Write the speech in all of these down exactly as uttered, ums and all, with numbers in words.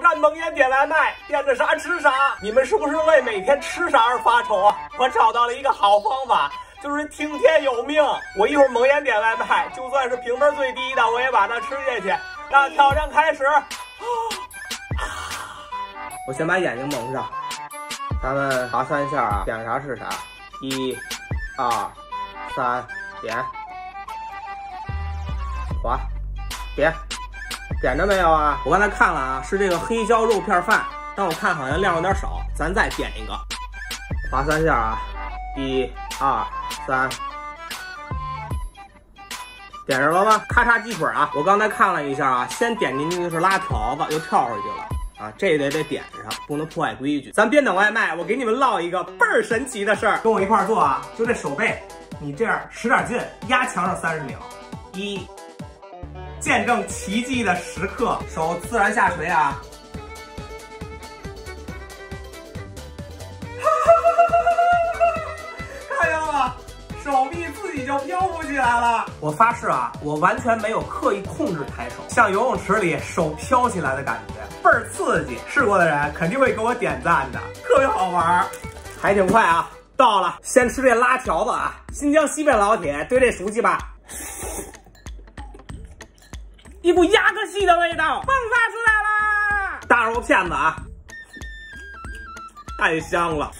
战蒙眼点外卖，点的啥吃啥。你们是不是为每天吃啥而发愁啊？我找到了一个好方法，就是听天由命。我一会儿蒙眼点外卖，就算是评分最低的，我也把它吃下去。那挑战开始。我先把眼睛蒙上，咱们划三下啊，点啥是啥。一、二、三，点，划，点。点着没有啊？我刚才看了啊，是这个黑椒肉片饭，但我看好像量有点少，咱再点一个，划三下啊，一、二、三，点着了吗？咔嚓鸡腿啊！我刚才看了一下啊，先点进去的是拉条子，又跳回去了啊，这得得点上，不能破坏规矩。咱边等外卖，我给你们唠一个倍儿神奇的事儿，跟我一块儿做啊！就这手背，你这样使点劲，压墙上三十秒，一。见证奇迹的时刻，手自然下垂啊！看见了吗？手臂自己就漂浮起来了。我发誓啊，我完全没有刻意控制抬手，像游泳池里手飘起来的感觉，倍儿刺激。试过的人肯定会给我点赞的，特别好玩，还挺快啊！到了，先吃这拉条子啊！新疆西北老铁对这熟悉吧？一股鸭个系的味道迸发出来啦！大肉片子啊，太香了。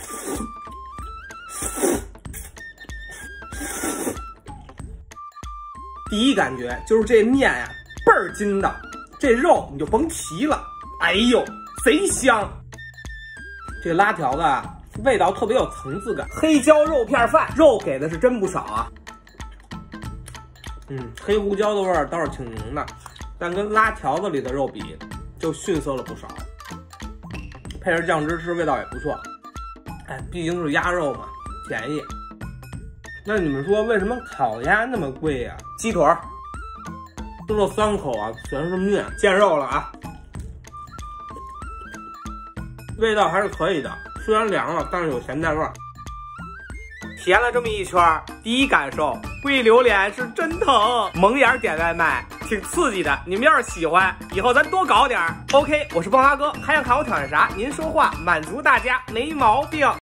第一感觉就是这面呀、啊、倍儿筋道，这肉你就甭提了，哎呦贼香。这拉条子啊，味道特别有层次感。黑椒肉片饭，肉给的是真不少啊。嗯，黑胡椒的味儿倒是挺浓的，但跟拉条子里的肉比，就逊色了不少。配着酱汁吃，味道也不错。哎，毕竟是鸭肉嘛，便宜。那你们说为什么烤鸭那么贵呀、啊？鸡腿儿吃了三口啊，全是面，见肉了啊。味道还是可以的，虽然凉了，但是有咸淡味儿。体验了这么一圈，第一感受，贵榴莲是真疼，蒙眼点外卖挺刺激的。你们要是喜欢，以后咱多搞点。OK， 我是爆发哥，还想看我挑战啥？您说话，满足大家，没毛病。